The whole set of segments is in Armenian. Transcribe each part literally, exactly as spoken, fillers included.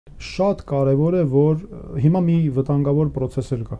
Շատ կարևոր է, որ հիմա մի վտանգավոր process կա։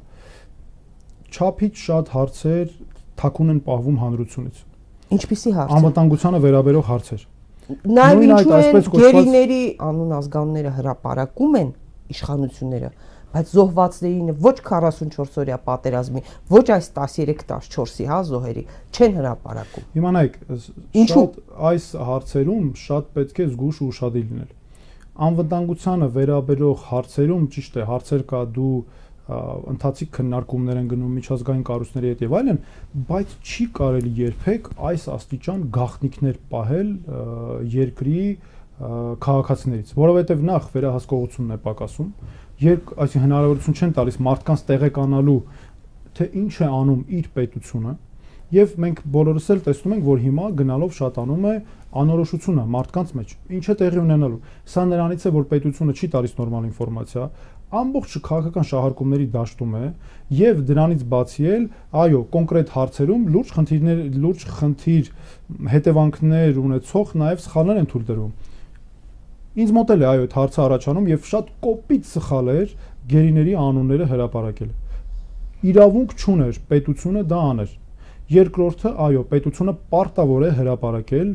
Չափից շատ հարցեր թաքուն են պահվում հանրությունից։ Ինչպիսի հարց։ Անվտանգությանը վերաբերող հարցեր։ Նաև ինչու են գերիների անուն ազգանունները հրապարակում են իշխանությունները, բայց զոհվածներին ոչ քառասունչորս օրյա պատերազմի, ոչ այս տասներեք տասնչորսի հա զոհերի չեն հրապարակում։ Հիմա նայեք, շատ այս հարցերում շատ պետք է զգուշ ու ուշադիր լինել։ Անվտանգությանը վերաբերող հարցերում ճիշտ է, հարցեր կա, դու ընթացիկ քննարկումներ են գնում միջազգային կառույցների հետ եւ այլն, բայց չի կարելի երբեք այս աստիճան գաղտնիքներ պահել երկրի քաղաքացիներից, որովհետեւ նախ վերահսկողությունն է պակասում, երբ այսինքն հնարավորություն չեն տալիս մարդկանց տեղեկանալու, թե ինչ է անում իր պետությունը, եւ մենք բոլորս էլ տեսնում ենք, որ հիմա գնալով շատանում է անորոշությունը մարդկանց մեջ։ Ինչ է տեղի ունենալու։ Սա նրանից է, որ պետությունը չի տալիս նորմալ ինֆորմացիա, ամբողջ քաղաքական շահարկումների դաշտում է եւ դրանից բացի էլ, այո, կոնկրետ հարցերում լուրջ խնդիրներ, լուրջ խնդիր հետևանքներ ունեցող նաեւ սխալներ են թույլ տրվում։ Ինձ մոտ էլ է այո, այդ հարցը առաջանում եւ շատ կոպիտ սխալ էր գերիների անունները հրապարակել։ Իրավունք չուներ պետությունը դա աներ։ Երկրորդը, այո, պետությունը պարտավոր է հրապարակել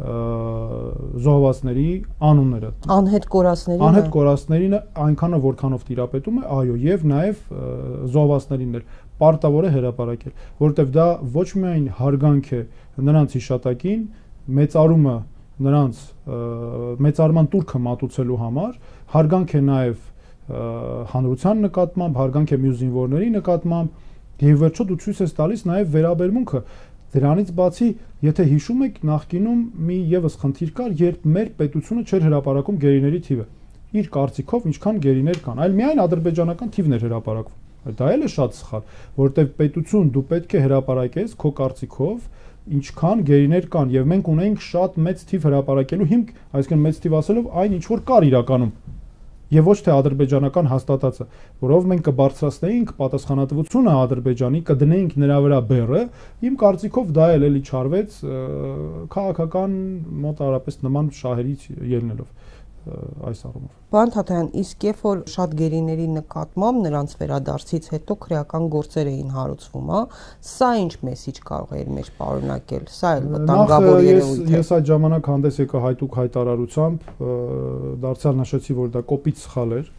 զոհվածների անունները։ Անհետ կորածներին։ Անհետ կորածներին այնքանը որքանով տիրապետում է, այո, եւ նաեւ զոհվածներին էլ պարտավոր է հրապարակել, որովհետեւ դա ոչ միայն հարգանք է նրանց հիշատակին, մեծարումը նրանց մեծարման տուրքը մատուցելու համար, հարգանք է նաեւ հանրության նկատմամբ, հարգանք է մյուս զինվորների նկատմամբ, եւ վերջո դու ցույց ես տալիս նաեւ վերաբերմունքը։ Դրանից բացի, եթե հիշում եք, նախկինում մի եւս խնդիր կար, երբ մեր պետությունը չէր հրապարակում գերիների թիվը։ Իր կարծիքով ինչքան գերիներ կան, այլ միայն ադրբեջանական թիվն էր հրապարակվում։ Դա էլ է շատ սխալ, որովհետեւ պետություն դու պետք է հրապարակես քո կարծիքով ինչքան գերիներ կան եւ մենք ունենք շատ մեծ թիվ հրապարակելու հիմք, այսինքն մեծ թիվ ասելով այն ինչ որ կար իրականում եւ ոչ թե ադրբեջանական հաստատածը, որով մենք կբարձրացնեինք պատասխանատվությունը Ադրբեջանի, կդնեինք նրա վրա բեռը, իմ կարծիքով դա էլ էլի չարվեց քաղաքական մոտարապես նման շահերից ելնելով այս առումով։ Պարոն Թաթոյան, իսկ երբ որ շատ գերիների նկատմամբ նրանց վերադարձից հետո քրեական գործեր էին հարուցվում, հա, սա ինչ մեսիջ կարող է իր մեջ պարունակել, սա էլ վտանգավոր երևույթ է։ Ես այդ ժամանակ հանդես եկա հայտուկ հայտարարությամբ, դարձյալ նշեցի, որ դա կոպիտ սխալ էր,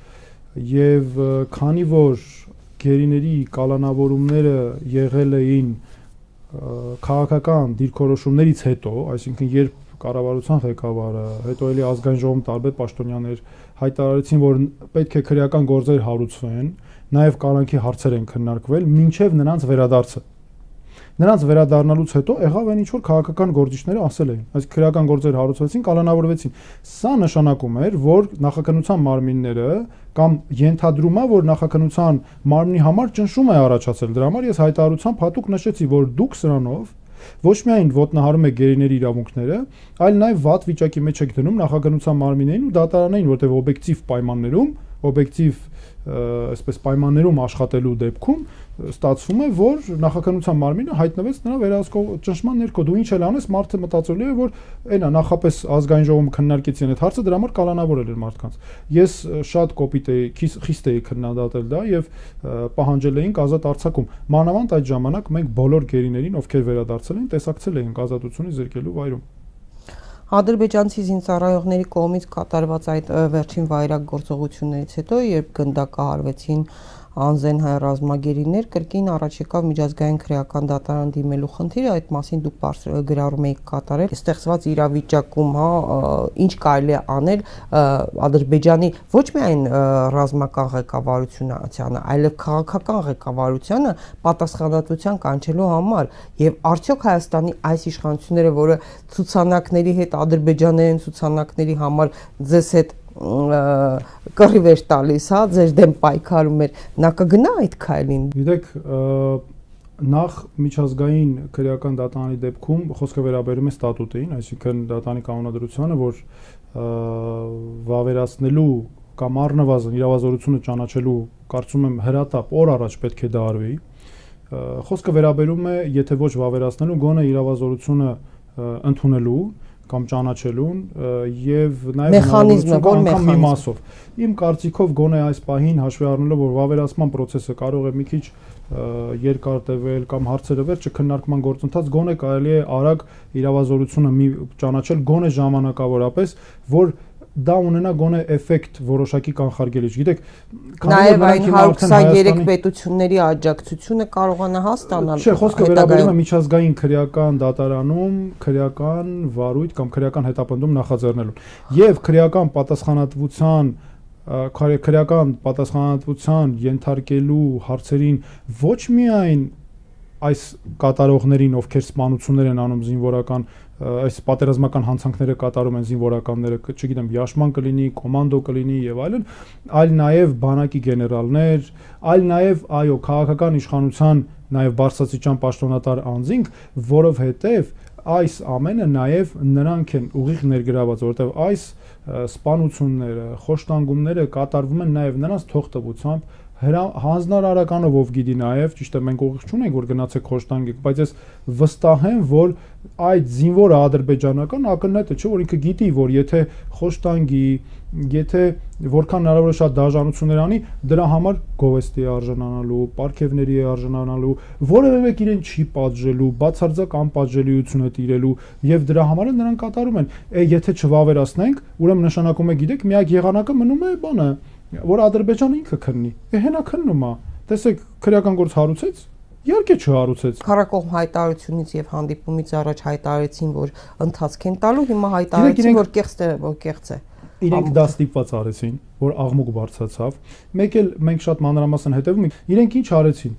եւ քանի որ գերիների կալանավորումները եղել էին քաղաքական դիրքորոշումներից հետո, այսինքն երբ կառավարության ղեկավարը, հետո էլի ազգային ժողովում տարբեր պաշտոնյաներ հայտարարեցին, որ պետք է քրեական գործեր հարուցվեն, նաև կալանքի հարցեր են քննարկվել, մինչև նրանց վերադարձը։ Նրանց վերադառնալուց հետո եղավ այն ինչ որ քաղաքական գործիչները ասել էին, այս քրեական գործեր հարուցվեցին, կալանավորվեցին։ Սա նշանակում էր, որ նախաքննության մարմինները կամ ենթադրումա, որ նախաքննության մարմնի համար ճնշում է առաջացել, դրա համար ես հայտարարությամբ հատուկ նշեցի, որ դուք սրանով ոչ միայն ոտնահարում եք գերիների իրավունքները, այլ նաև վատ վիճակի մեջ եք դնում նախագահության մարմիններին ու դատարաններին, որտեղ օբյեկտիվ պայմաններում, օբյեկտիվ այսպես պայմաններում աշխատելու դեպքում ստացվում է, որ նախագահության մարմինը հայտնվեց նրա վերահսկող ճնշման ներքո։ Դու ինչ էլ անես, մարդը մտածելու է, որ այնա նախապես ազգային ժողովում քննարկեցին այդ հարցը, դրա համար կալանավորել էր մարդկանց։ Ես շատ կոպիտ էի, խիստ էի քննադատել դա եւ պահանջել էինք ազատ արձակում։ Մանավանդ այդ ժամանակ մենք բոլոր գերիներին, ովքեր վերադարձել էին, տեսակցել էինք ազատությունից զրկելու վայրում։ Ադրբեջանցի զինծառայողների կողմից կատարված այդ վերջին վայրագ գործողություններից հետո, երբ գնդակահարվեցին անզեն հայ ռազմագերիներ, կրկին առաջ եկավ միջազգային քրեական դատարան դիմելու խնդիրը, այդ մասին դուք գրառում եք կատարել ստեղծված իրավիճակում, հա, ինչ կարելի է անել Ադրբեջանի ոչ միայն ռազմական ղեկավարությանը, այլև քաղաքական ղեկավարությանը պատասխանատվության կանչելու համար, եւ արդյոք Հայաստանի այս իշխանությունները, որը ցուցանակների հետ ադրբեջաներեն ցուցանակների համար ձեզ հետ կռիվ էր տալիս, հա, ձեր դեմ պայքարում էր, նա կգնա այդ քայլին։ Գիտեք, նախ միջազգային քրեական դատարանի դեպքում խոսքը վերաբերում է ստատուտին, այսինքն դատարանի կանոնադրությանը, որ վավերացնելու կամ առնվազն իրավազորությունը ճանաչելու, կարծում եմ, հրատապ օր առաջ պետք է դա արվի։ Խոսքը վերաբերում է, եթե ոչ վավերացնելու, գոնե իրավազորությունը ընդունելու կամ ճանաչելուն եւ նաեւ մեխանիզմը որ մի մասով։ Իմ կարծիքով գոնե այս պահին հաշվի առնելով որ վավերացման process-ը կարող է մի քիչ երկար տևել կամ հարցերը վերջը քննարկման գործընթաց գոնե կարելի է արագ իրավազորությունը մի ճանաչել գոնե ժամանակավորապես, որ դա ունենա գոնե էֆեկտ որոշակի կանխարգելիչ։ Գիտեք, նաև այն հարյուր քսաներեք պետությունների աջակցությունը կարողանա հաստանալ։ Չէ, խոսքը վերաբերում է միջազգային քրեական դատարանում քրեական վարույթ կամ քրեական հետապնդում նախաձեռնելուն։ Եվ քրեական պատասխանատվության քրեական պատասխանատվության ենթարկելու հարցերին ոչ միայն այս կատարողներին, ովքեր սպանություններ են անում զինվորական այս պատերազմական հանցանքները կատարում են զինվորականները, չգիտեմ, Յաշման կլինի, կոմանդո կլինի եւ այլն, այլ նաեւ բանակի գեներալներ, այլ նաեւ այո, քաղաքական իշխանության նաեւ բարձրաստիճան պաշտոնատար անձինք, որովհետեւ այս ամենը նաեւ նրանք են ուղիղ ներգրաված, որովհետեւ այս սպանությունները, խոշտանգումները կատարվում են նաեւ նրանց թողտվությամբ հանձնարարականով ով գիտի նաև, ճիշտ է, մենք ուղիղ չունենք, որ գնացեք խոշտանգեք, բայց ես վստահ եմ, որ այդ զինվորը ադրբեջանական ակնհայտ է, չէ՞ որ ինքը գիտի, որ եթե խոշտանգի, եթե որքան հնարավոր է շատ դաժանություններ անի, դրա համար գովեստի է արժանանալու, պարգևների է արժանանալու, որևէ մեկ իրեն չի պատժելու, բացարձակ անպատժելիություն է տիրելու եւ դրա համար նրանք կատարում են։ Եթե չվավերացնենք, ուրեմն նշանակում է, գիտեք, միակ եղանակը մնում է բանը որ Ադրբեջանը ինքը քննի։ Է հենա քննում է։ Տեսեք, քրեական գործ հարուցեց, իհարկե չհարուցեց։ Քարակողմ հայտարարությունից եւ հանդիպումից առաջ հայտարարեցին, որ ընթացք են տալու, հիմա հայտարարեցին, որ կեղծ է, որ կեղծ է։ Իրենք դա ստիպված արեցին, որ աղմուկ բարձրացավ։ Մեկ էլ մենք շատ մանրամասն հետևում ենք, իրենք ինչ արեցին։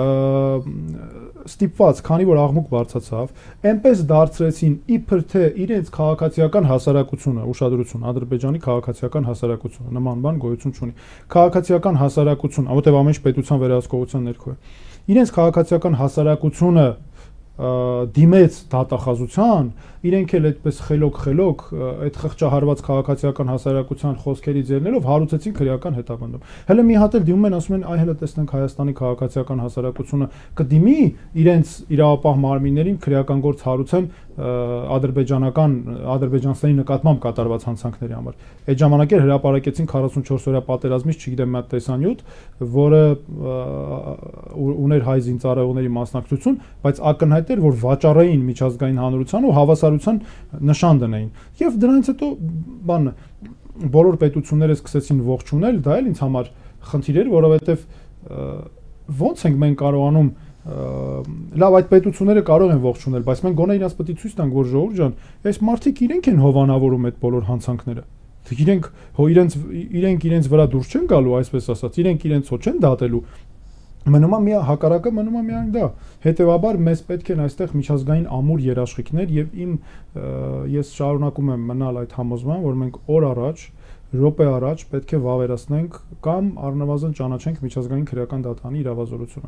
Ստիպված, քանի որ աղմուկ բարձրացավ, այնպես դարձրեցին իբր թե իրենց քաղաքացիական հասարակությունը, ուշադրություն, Ադրբեջանի քաղաքացիական հասարակությունը, նման բան գոյություն չունի։ Քաղաքացիական հասարակություն, որտեղ ամեն ինչ պետության վերահսկողության ներքո է։ Իրենց քաղաքացիական հասարակությունը դիմեց դատախազության, իրենք էլ այդպես խելոք-խելոք այդ խղճահարված քաղաքացիական հասարակության խոսքերից ելնելով հարուցեցին քրեական հետապնդում։ Հələ մի հատ էլ դիմում են, ասում են, այ հələ տեսնենք Հայաստանի քաղաքացիական հասարակությունը կդիմի իրենց իրավապահ մարմիններին քրեական գործ հարուցեն ադրբեջանական ադրբեջանցիների նկատմամբ կատարված հանցանքների համար։ Այդ ժամանակ էլ հրապարակեցին քառասունչորս օրյա պատերազմից, չգիտեմ, մի հատ տեսանյութ, որը ուներ հայ զինծառայողների մասնակցություն, բայց ակնհայտ էր, որ վաճառային միջազգային հանրության ու հավասարության նշան դնեին։ Եվ դրանից հետո բանը բոլոր պետությունները սկսեցին ողջունել, դա էլ ինձ համար խնդիր էր, որովհետև ոնց ենք մենք կարողանում լավ այդ պետությունները կարող են ողջունել, բայց մենք գոնե իրաց պետք է ցույց տանք, որ ժողովուրդ ջան, այս մարդիկ իրենք են հովանավորում այդ բոլոր հանցանքները։ Իրենք հո իրենց իրենք իրենց վրա դուրս չեն գալու, այսպես ասած, իրենք իրենց հո չեն դատելու։ Մնում է մի հակառակը, մնում է միայն դա։ Հետևաբար մեզ պետք են այստեղ միջազգային ամուր երաշխիքներ եւ իմ ես շարունակում եմ մնալ այդ համոզման, որ մենք օր առաջ, րոպե առաջ պետք է վավերացնենք կամ առնվազն ճանաչենք միջազգային քրեական դատարանի իրավազորությունը։